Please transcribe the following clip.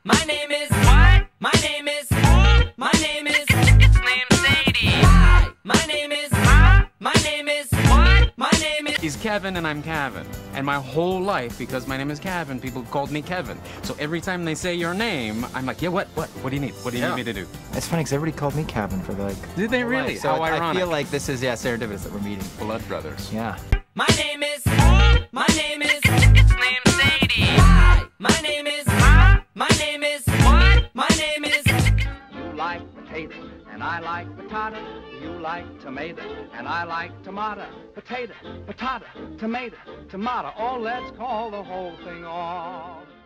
My name is what? My name is my name is it's named Sadie. Hi. My name is my name is what? My name is He's Kevin and I'm Kavan. And my whole life, because my name is Kavan, people called me Kevin. So every time they say your name, I'm like, yeah, what do you need? What do you need me to do? It's funny because everybody called me Kavan for like. Did they really? So How ironic. I feel like this is serendipitous that we're meeting. Blood brothers. Yeah. my name is it's named Sadie. Hi. My name is what? My name is You like potato, and I like patata. You like tomato, and I like tomato. Potato, patata, tomato, tomato. Oh, let's call the whole thing off.